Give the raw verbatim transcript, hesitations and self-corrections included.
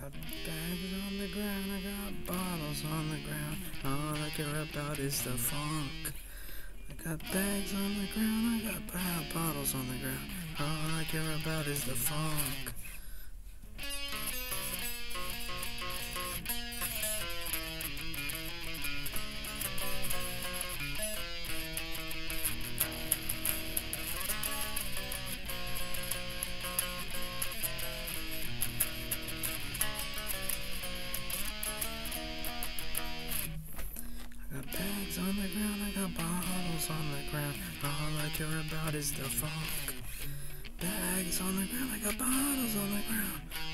got bags on the ground, I got bottles on the ground. All I care about is the funk. I got bags on the ground, I got brown bottles on the ground. All I care about is the funk. I got bags on the ground, I got bottles on the ground. All I care about is the funk. Bags on the ground, I got bottles on the ground.